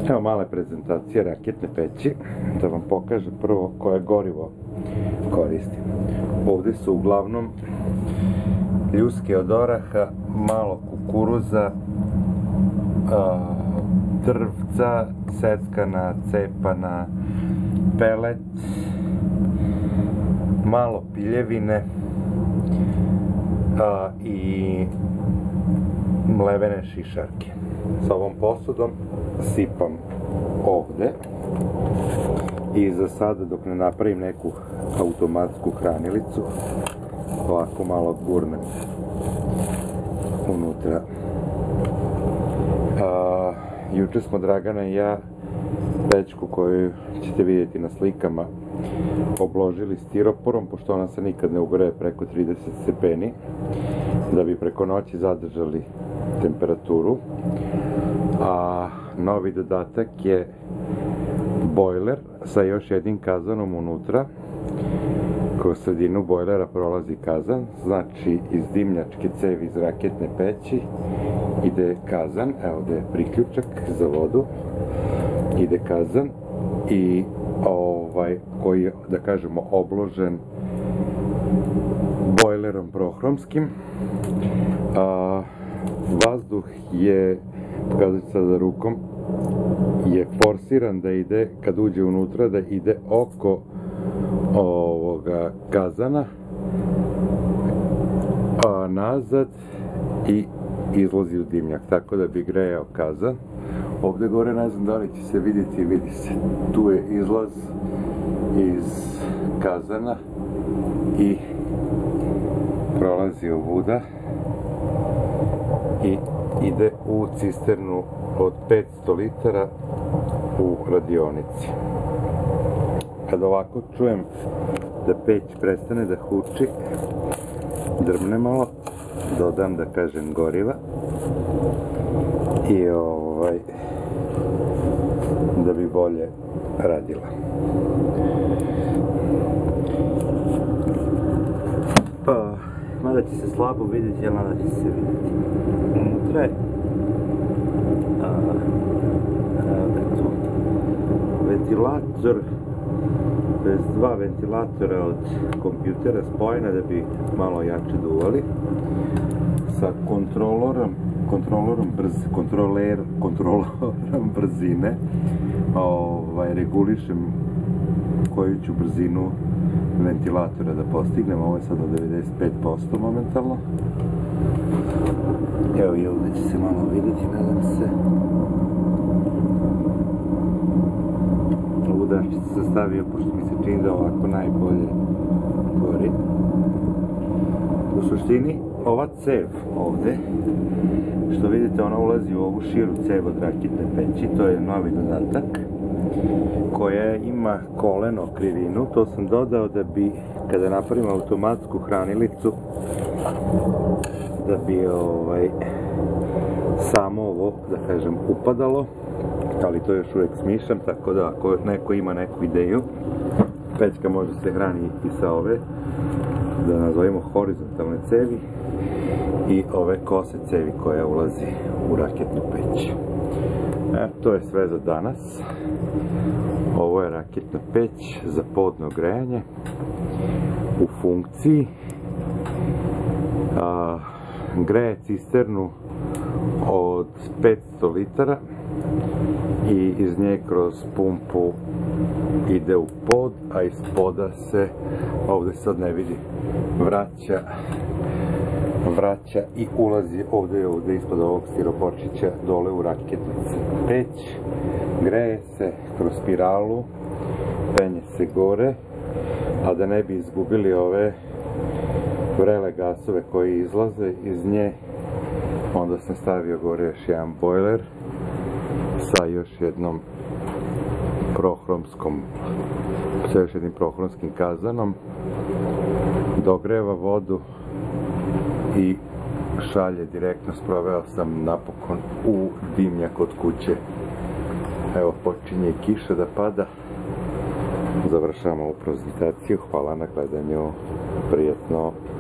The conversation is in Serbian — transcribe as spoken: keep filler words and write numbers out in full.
Evo male prezentacije raketne peći, da vam pokažem prvo koje gorivo koristim. Ovdje su uglavnom ljuske od oraha, malo kukuruza, drvca, seckana, cepana, pelet, malo piljevine i mlevene šišarke. Sa ovom posudom sipam ovde i za sada, dok ne napravim neku automatsku hranilicu, ovako malo gurnem unutra. A, juče smo Dragana i ja pećku koju ćete vidjeti na slikama obložili stiroporom, pošto ona se nikad ne ugreje preko trideset stepeni, da bi preko noći zadržali temperaturu. A novi dodatak je bojler sa još jednim kazanom unutra. Kroz sredinu bojlera prolazi kazan, znači iz dimnjačke cevi iz raketne peći ide kazan, evo ovdje je priključak za vodu, ide kazan i ovaj, koji je, da kažemo, obložen bojlerom prohromskim. A, vazduh je, pokazat ću sada rukom, je forsiran da ide, kad uđe unutra, da ide oko ovoga kazana, a nazad i izlazi u dimnjak, tako da bi grejao kazan. Ovdje gore, ne znam da li će se vidjeti, vidi se, tu je izlaz iz kazana i prolazi ovuda i ide u cisternu od petsto litara u radionici. Kad ovako čujem da peć prestane da huči, drmne malo, dodam, da kažem, goriva i ovaj, da bi bolje radila. Pa, mada će se slabo vidjeti, ali mada će se vidjeti. Unutra je ventilator, bez dva ventilatora od kompjutera spojena da bi malo jače duvali, sa kontrolorom, kontrolorom brz, kontroler, kontrolorom brzine, ovaj, regulišem koju ću brzinu ventilatora da postignem. Ovo je sad od devedeset pet posto momentalno. Evo i ovdje će se malo vidjeti, nadam se. Ovu daščicu sam stavio, pošto mi se čini da ovako najbolje gori. U suštini, ova cev ovde, što vidite, ona ulazi u ovu širu cev od raketne peći, to je novi dodatak, koja ima koleno krivinu. To sam dodao da bi, kada napravim automatsku hranilicu, da bi ovaj, samo ovo, da kažem, upadalo, ali to još uvijek smišljam, tako da ako neko ima neku ideju, pećka može se hraniti i sa ove, da nazovemo horizontalne cevi, i ove kose cevi koja ulazi u raketnu peć. E, to je sve za danas. Ovo je raketna peć za podno grejanje u funkciji. A, greje cisternu od petsto litara i iz nje kroz pumpu ide u pod, a iz poda se, ovdje sad ne vidi, vraća vraća i ulazi ovdje, ovdje ispod ovog stiroporčića dole u raketnu peć. Greje se kroz spiralu, penje se gore, a da ne bi izgubili ove vrele gasove koji izlaze iz nje, onda sam stavio gore još jedan bojler sa još jednom prohromskom, sa još jednim prohromskim kazanom, dogreva vodu i šalje direktno. Sproveo sam napokon u dimnjak od kuće. Evo, počinje i kiša da pada. Završavamo ovu prezentaciju. Hvala na gledanju. Prijatno.